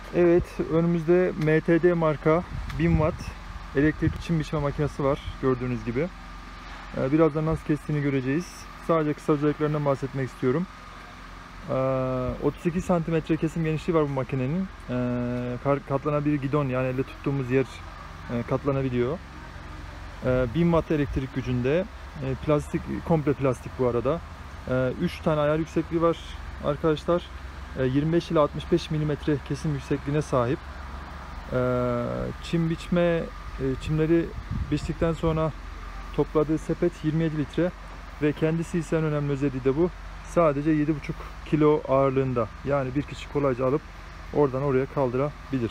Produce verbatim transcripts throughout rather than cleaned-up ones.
Evet, önümüzde M T D marka bin watt elektrikli çim biçme makinesi var gördüğünüz gibi. Birazdan nasıl kestiğini göreceğiz. Sadece kısa özelliklerinden bahsetmek istiyorum. otuz sekiz santimetre kesim genişliği var bu makinenin. Katlanabilir gidon, yani elle tuttuğumuz yer katlanabiliyor. bin watt elektrik gücünde. Plastik, komple plastik bu arada. üç tane ayar yüksekliği var arkadaşlar. yirmi beş ile altmış beş milimetre kesim yüksekliğine sahip. Çim biçme, çimleri biçtikten sonra topladığı sepet yirmi yedi litre ve kendisi ise en önemli özelliği de bu. Sadece yedi buçuk kilo ağırlığında. Yani bir kişi kolayca alıp oradan oraya kaldırabilir.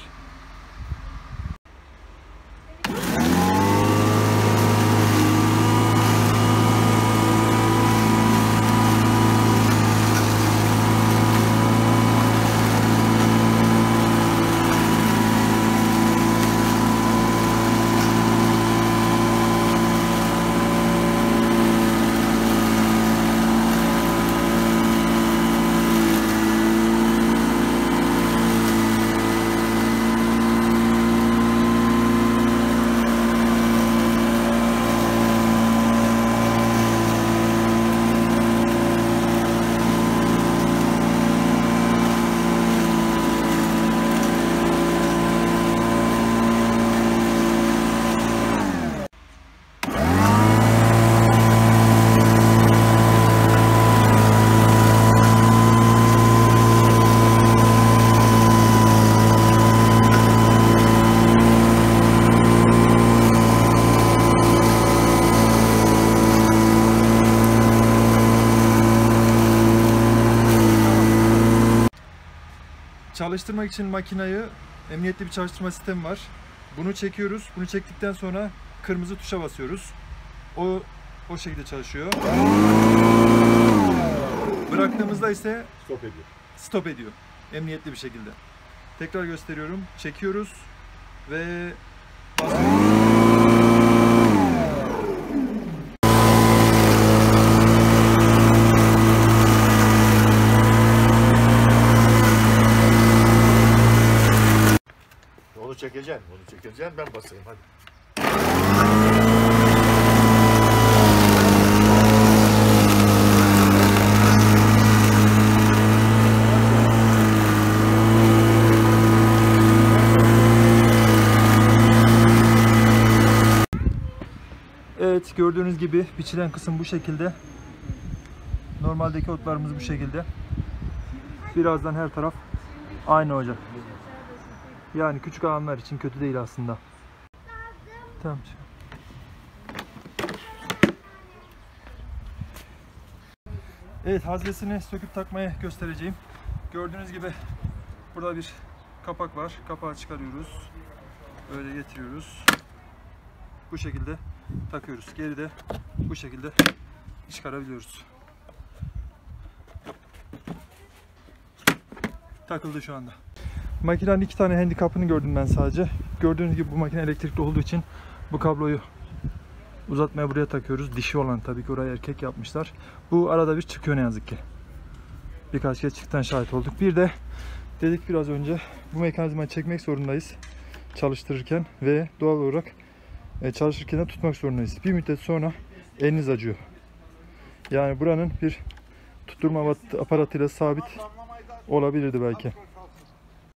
Çalıştırmak için makinayı emniyetli bir çalıştırma sistemi var. Bunu çekiyoruz. Bunu çektikten sonra kırmızı tuşa basıyoruz. O o şekilde çalışıyor. Bıraktığımızda ise stop ediyor. Stop ediyor. Emniyetli bir şekilde. Tekrar gösteriyorum. Çekiyoruz ve basıyoruz. Onu çekeceksin, onu çekeceksin, ben basayım hadi. Evet, gördüğünüz gibi biçilen kısım bu şekilde. Normaldeki otlarımız bu şekilde. Birazdan her taraf aynı olacak. Yani küçük alanlar için kötü değil aslında. Tamam. Evet, haznesini söküp takmaya göstereceğim. Gördüğünüz gibi burada bir kapak var. Kapağı çıkarıyoruz. Böyle getiriyoruz. Bu şekilde takıyoruz. Geri de bu şekilde çıkarabiliyoruz. Takıldı şu anda. Makinenin iki tane handikapını gördüm ben sadece. Gördüğünüz gibi bu makine elektrikli olduğu için bu kabloyu uzatmaya buraya takıyoruz. Dişi olan, tabii ki oraya erkek yapmışlar. Bu arada bir çıkıyor ne yazık ki. Birkaç kez çıktan şahit olduk. Bir de dedik biraz önce, bu mekanizmayı çekmek zorundayız çalıştırırken ve doğal olarak çalışırken de tutmak zorundayız. Bir müddet sonra eliniz acıyor. Yani buranın bir tutturma aparatıyla sabit olabilirdi belki.